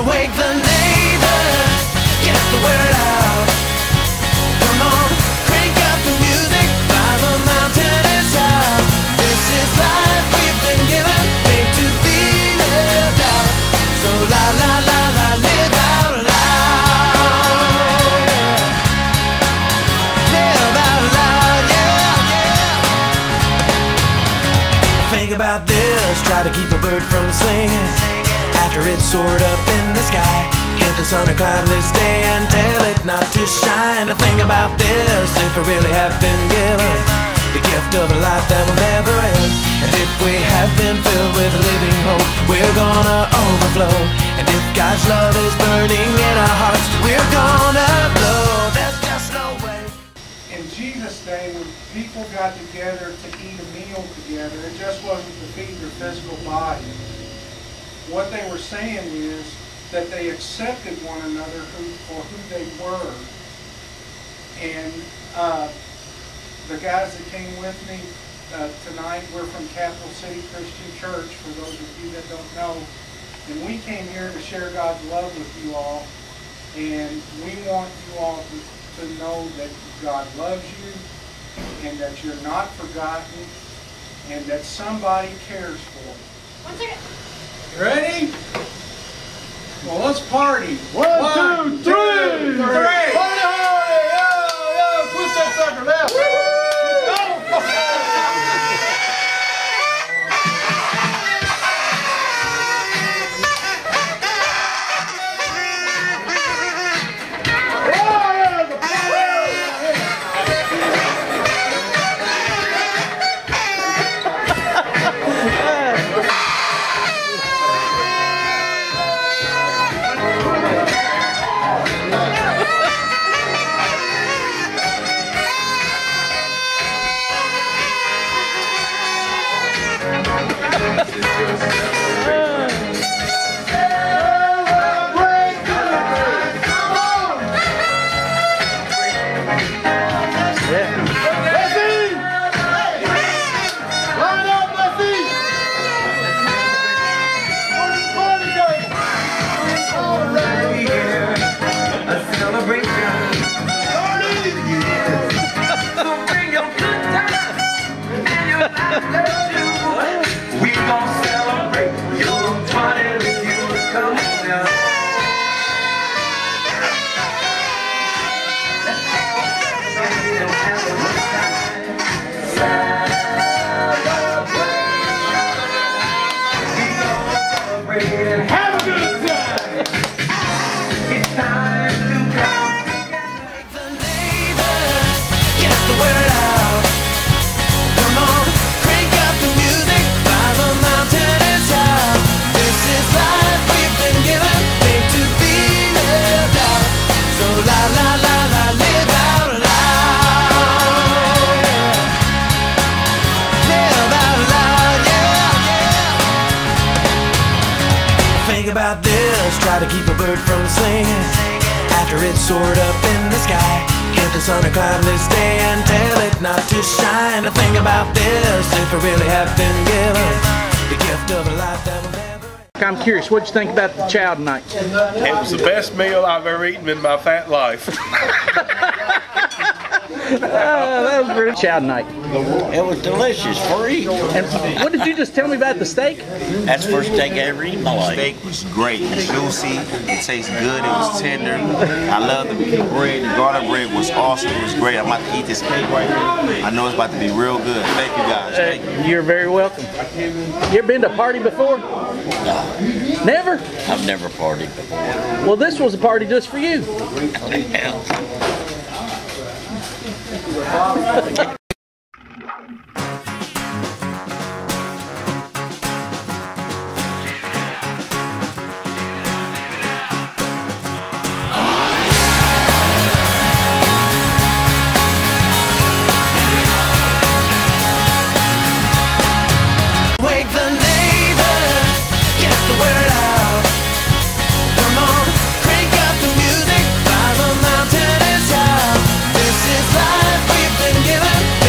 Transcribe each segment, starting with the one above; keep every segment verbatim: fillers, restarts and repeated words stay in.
So wake the neighbors, get the word out. Come on, crank up the music while the mountain is out. This is life we've been given, made to be lived out. So la la la la, live out loud. Live out loud, yeah, yeah. Think about this, try to keep a bird from singing after it's soared up in the sky. Get the sun a cloudless day and tell it not to shine. To think about this, if we really have been given the gift of a life that will never end, and if we have been filled with living hope, we're gonna overflow. And if God's love is burning in our hearts, we're gonna blow. There's just no way. In Jesus' day, when people got together to eat a meal together, it just wasn't to feed their physical body. What they were saying is that they accepted one another who, for who they were. And uh, the guys that came with me uh, tonight, we're from Capital City Christian Church, for those of you that don't know. And we came here to share God's love with you all. And we want you all to, to know that God loves you, and that you're not forgotten, and that somebody cares for you. One second. Ready? Well, let's party. One, One two, three. three. three. Party, party. Yo, yo, push that sucker left. About this, try to keep a bird from singing after it's soared up in the sky. Give the sun a cloudless day and tell it not to shine. To think about this, if we really have been given the gift of a life that will never end. I'm curious, what'd you think about the chow tonight? It was the best meal I've ever eaten in my fat life. Uh, that was pretty chow tonight. It was delicious, free. And what did you just tell me about the steak? That's the first steak I ever eaten in my life. The steak was great, juicy, it tastes good, it was tender. I love the bread, the garlic bread was awesome, it was great. I'm about to eat this cake right here. I know it's about to be real good. Thank you guys. Thank you. Uh, you're very welcome. You ever been to a party before? No. Never? I've never partied before. Well, this was a party just for you. Hell. This is life we've been given.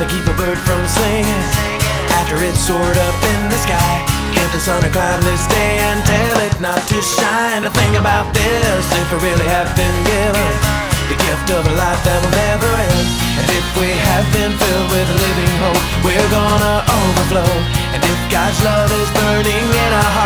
to keep a bird from singing after it's soared up in the sky. Give the sun a cloudless day and tell it not to shine. The thing about this, if we really have been given the gift of a life that will never end, and if we have been filled with a living hope, we're gonna overflow. And if God's love is burning in our hearts,